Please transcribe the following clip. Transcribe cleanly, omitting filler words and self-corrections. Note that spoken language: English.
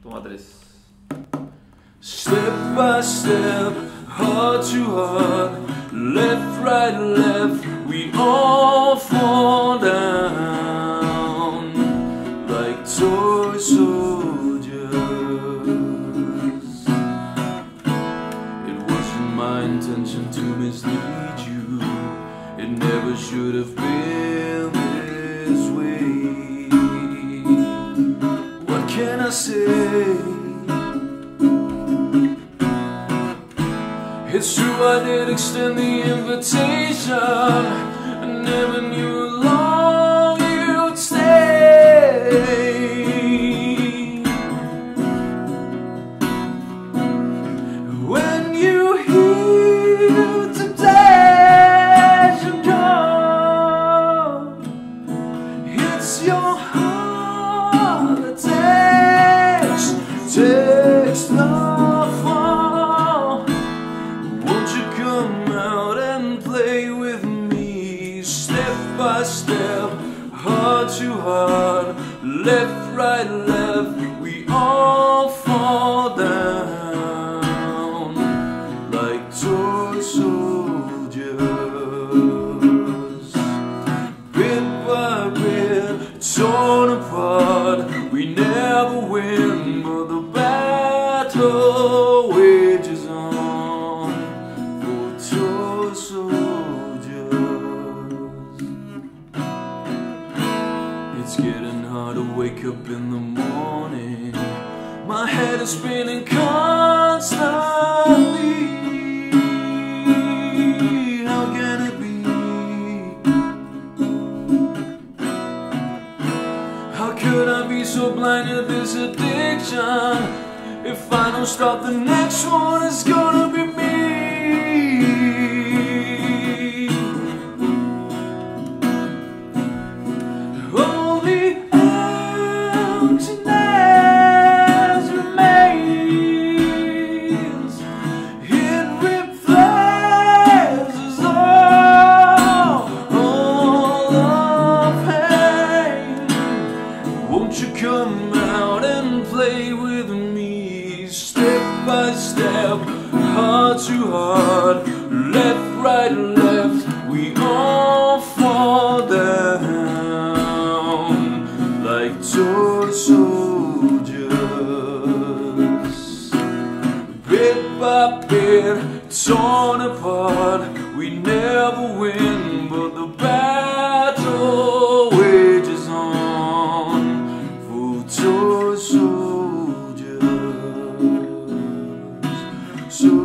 Toma tres. Step by step, heart to heart, left, right, left, we all fall down like toy soldiers. It wasn't my intention to mislead you, it never should have been this way. What can I say? It's true, I did extend the invitation. I never knew how long you'd stay. When you hear temptation come, it's your heart that takes the fall. Won't you come out and play with me? Step by step, heart to heart, left, right, left, we all fall down like toy soldiers. Bit by bit, torn apart, we never win, but the battle wages on. Toy soldiers. It's getting hard to wake up in the morning. My head is spinning constantly. How can it be? How could I be so blind to this addiction? If I don't stop, the next one is gonna be me. Only emptiness remains. It replaces all the pain. Won't you come out and play with me? Step by step, heart to heart, left, right, left, we all fall down like toy soldiers. Bit by bit, torn apart, we never win, but the battle wages on for toy soldiers. So